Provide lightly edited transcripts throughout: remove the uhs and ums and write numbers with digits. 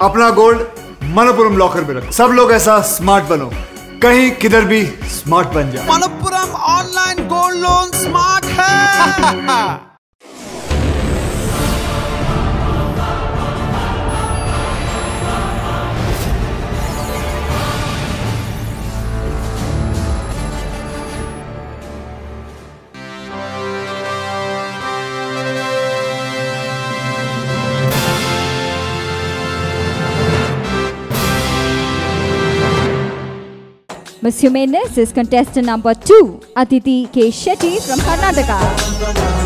अपना gold Manappuram locker में रखो। सब लोग ऐसा स्मार्ट बनो, कहीं किधर भी स्मार्ट बन जाओ। Manappuram online gold loan smart है। Miss Humaneness is contestant number 2, Adithi Shetty from Karnataka.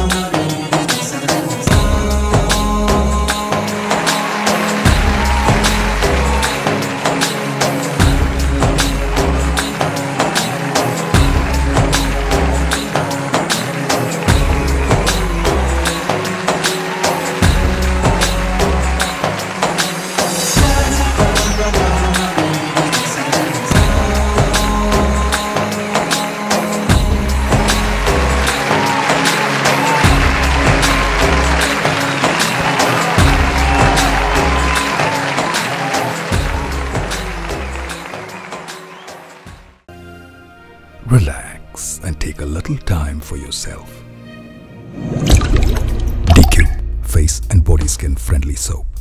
Relax and take a little time for yourself. DQue Face and Body Skin Friendly Soap.